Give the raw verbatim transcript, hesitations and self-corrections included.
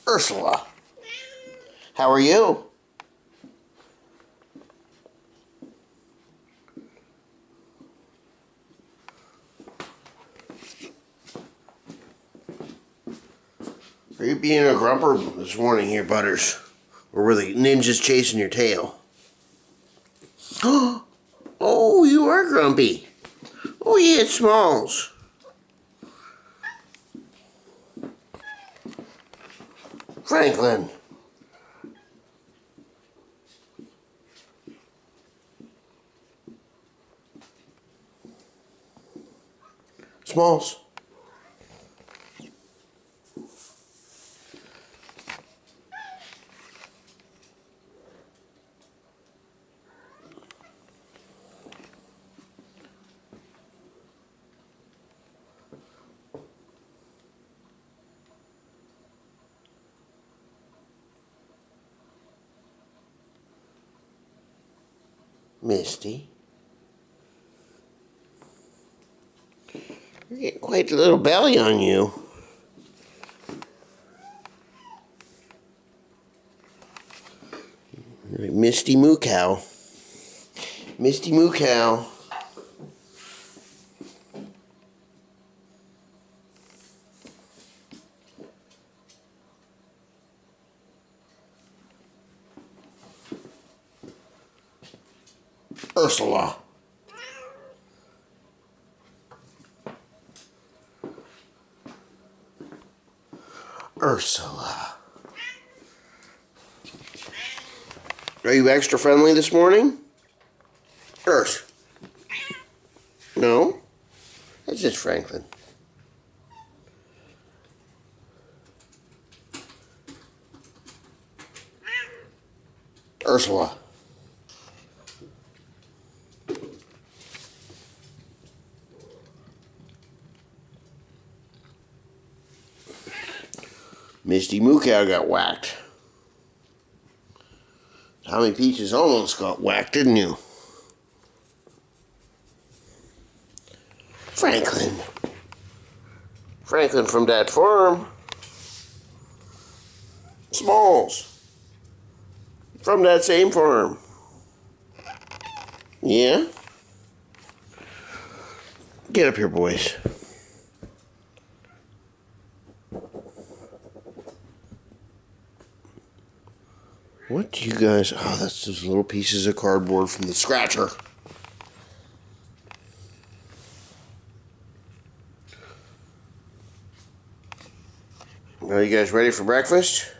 Ursula, how are you? Are you being a grumper this morning here, Butters? Or were the ninjas chasing your tail? Oh, you are grumpy. Oh, yeah, it's Smalls. Franklin. Smalls. Misty. You're getting quite a little belly on you. Misty Moo Cow. Misty Moo Cow. Ursula. Ursula. Are you extra friendly this morning? Urs. No? That's just Franklin. Ursula. Misty Moo Cow got whacked. Tommy Peaches almost got whacked, didn't you? Franklin. Franklin from that farm. Smalls. From that same farm. Yeah? Get up here, boys. What do you guys... Oh, that's those little pieces of cardboard from the scratcher. Are you guys ready for breakfast?